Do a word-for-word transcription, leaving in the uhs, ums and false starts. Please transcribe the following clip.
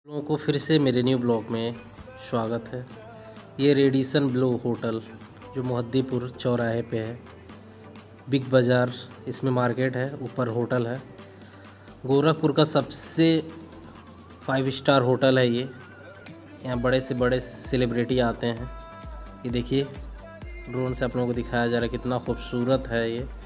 लोगों को फिर से मेरे न्यू ब्लॉग में स्वागत है। ये रेडिसन ब्लू होटल जो मोहद्दीपुर चौराहे पे है, बिग बाज़ार इसमें मार्केट है, ऊपर होटल है। गोरखपुर का सबसे फाइव स्टार होटल है ये। यहाँ बड़े से बड़े सेलिब्रिटी आते हैं। ये देखिए ड्रोन से आप लोगों को दिखाया जा रहा है, कितना खूबसूरत है ये।